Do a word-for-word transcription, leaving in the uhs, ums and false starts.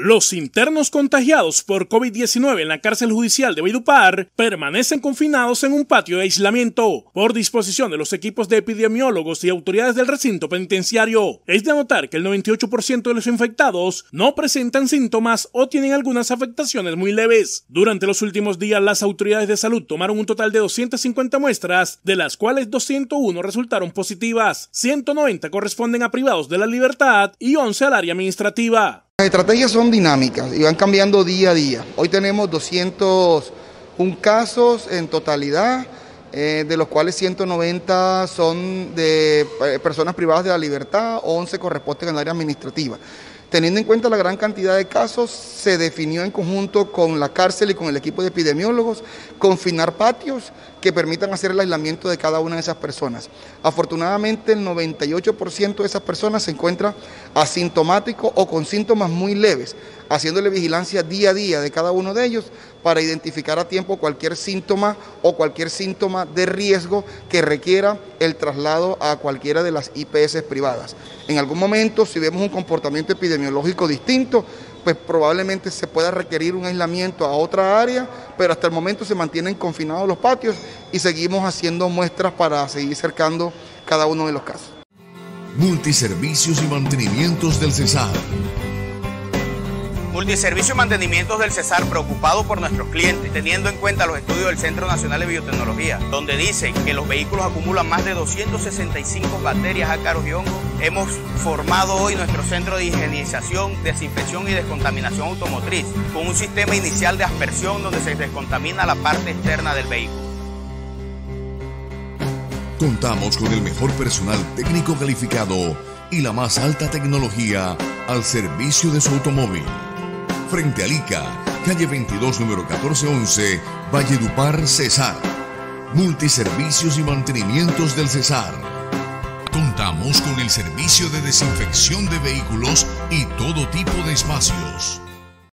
Los internos contagiados por COVID diecinueve en la cárcel judicial de Valledupar permanecen confinados en un patio de aislamiento por disposición de los equipos de epidemiólogos y autoridades del recinto penitenciario. Es de anotar que el noventa y ocho por ciento de los infectados no presentan síntomas o tienen algunas afectaciones muy leves. Durante los últimos días, las autoridades de salud tomaron un total de doscientas cincuenta muestras, de las cuales doscientos uno resultaron positivas, ciento noventa corresponden a privados de la libertad y once al área administrativa. Las estrategias son dinámicas y van cambiando día a día. Hoy tenemos doscientos uno casos en totalidad, eh, de los cuales ciento noventa son de personas privadas de la libertad, once corresponden al área administrativa. Teniendo en cuenta la gran cantidad de casos, se definió en conjunto con la cárcel y con el equipo de epidemiólogos confinar patios que permitan hacer el aislamiento de cada una de esas personas. Afortunadamente, el noventa y ocho por ciento de esas personas se encuentra asintomático o con síntomas muy leves, haciéndole vigilancia día a día de cada uno de ellos para identificar a tiempo cualquier síntoma o cualquier síntoma de riesgo que requiera el traslado a cualquiera de las I P S privadas. En algún momento, si vemos un comportamiento epidemiológico distinto, pues probablemente se pueda requerir un aislamiento a otra área, pero hasta el momento se mantienen confinados los patios y seguimos haciendo muestras para seguir cercando cada uno de los casos. Multiservicios y mantenimientos del Cesar. Multiservicios y mantenimientos del Cesar, preocupado por nuestros clientes, teniendo en cuenta los estudios del Centro Nacional de Biotecnología, donde dicen que los vehículos acumulan más de doscientas sesenta y cinco bacterias, ácaros y hongos. Hemos formado hoy nuestro centro de higienización, desinfección y descontaminación automotriz, con un sistema inicial de aspersión donde se descontamina la parte externa del vehículo. Contamos con el mejor personal técnico calificado y la más alta tecnología al servicio de su automóvil. Frente al I C A, calle veintidós, número catorce once, Valledupar, Cesar. Multiservicios y mantenimientos del Cesar. Contamos con el servicio de desinfección de vehículos y todo tipo de espacios.